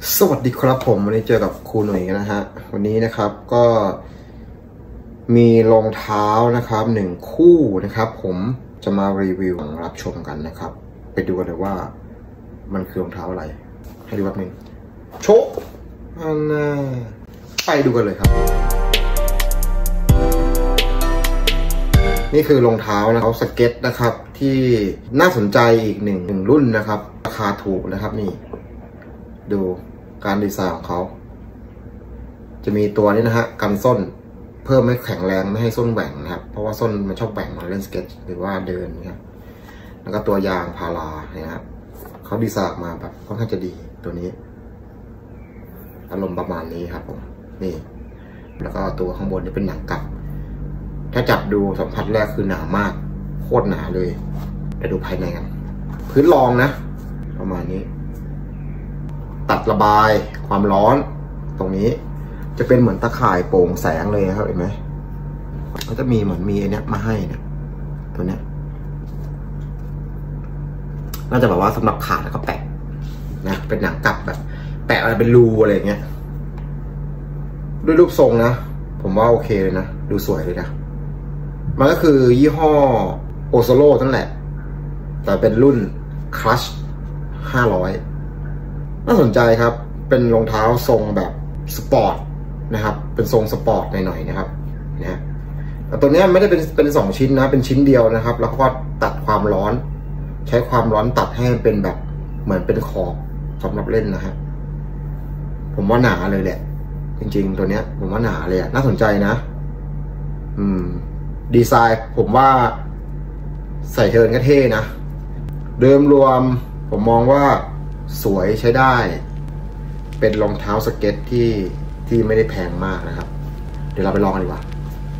สวัสดีครับผมวันนี้เจอกับครูหนุ่ยกันนะฮะวันนี้นะครับก็มีรองเท้านะครับ1คู่นะครับผมจะมารีวิวรับชมกันนะครับไปดูกันเลยว่ามันคือรองเท้าอะไรให้ดูแบบนึงโชะอันน่ะไปดูกันเลยครับนี่คือรองเท้านะครับสเก็ตนะครับที่น่าสนใจอีกหนึ่งรุ่นนะครับราคาถูกนะครับนี่ดูการดีไซน์ของเขาจะมีตัวนี้นะฮะกันส้นเพิ่มให้แข็งแรงไม่ให้ส้นแหว่งนะครับเพราะว่าส้นมันชอบแหว่งมาเล่นสเก็ตหรือว่าเดินนะครับแล้วก็ตัวยางพาราเนี่ยครับเขาดีไซน์มาแบบค่อนข้างจะดีตัวนี้อารมณ์ประมาณนี้ครับผมนี่แล้วก็ตัวข้างบนนี่เป็นหนังกลับถ้าจับดูสัมผัสแรกคือหนามากโคตรหนาเลยไปดูภายในกันพื้นรองนะประมาณนี้ตัดระบายความร้อนตรงนี้จะเป็นเหมือนตะข่ายโปร่งแสงเลยครับเห็นไหมก็จะมีเหมือนมีไอเนี้ยมาให้เนี่ยตัวเนี้ยน่าจะแบบว่าสำหรับขาดแล้วก็แปะนะเป็นหนังกลับแบบแปะอะไรเป็นรูอะไรอย่างเงี้ยด้วยรูปทรงนะผมว่าโอเคเลยนะดูสวยเลยนะมันก็คือยี่ห้อโอโซโลนั่นแหละแต่เป็นรุ่นคลัช500น่าสนใจครับเป็นรองเท้าทรงแบบสปอร์ตนะครับเป็นทรงสปอร์ตหน่อยๆนะครับนะแต่ตัวนี้ไม่ได้เป็น2ชิ้นนะเป็นชิ้นเดียวนะครับแล้วก็ตัดความร้อนใช้ความร้อนตัดให้เป็นแบบเหมือนเป็นขอบสำหรับเล่นนะฮะผมว่าหนาเลยแหละจริงๆตัวเนี้ยผมว่าหนาเลยน่าสนใจนะดีไซน์ผมว่าใส่เทิร์นก็เท่นะเดิมรวมผมมองว่าสวยใช้ได้เป็นรองเท้าสเก็ตที่ไม่ได้แพงมากนะครับเดี๋ยวเราไปลองกันดีกว่า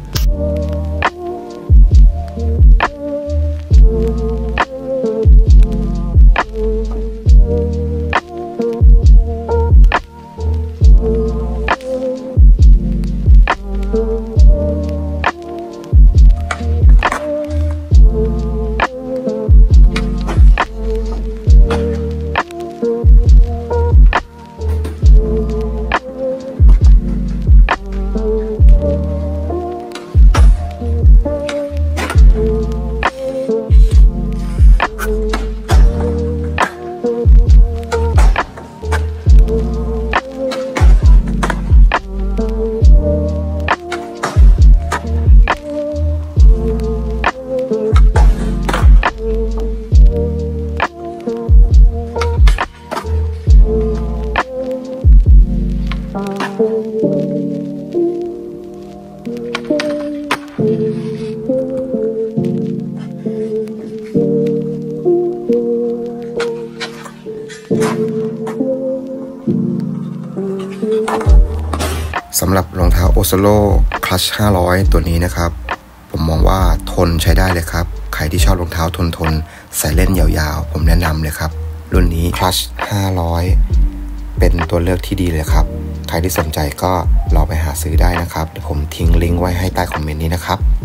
สำหรับรองเท้าโอโซโลคลัช500ตัวนี้นะครับผมมองว่าทนใช้ได้เลยครับใครที่ชอบรองเท้าทนใส่เล่นยาวๆผมแนะนำเลยครับรุ่นนี้คลัช500เป็นตัวเลือกที่ดีเลยครับใครที่สนใจก็ลองไปหาซื้อได้นะครับเดี๋ยวผมทิ้งลิงก์ไว้ให้ใต้คอมเมนต์นี้นะครับ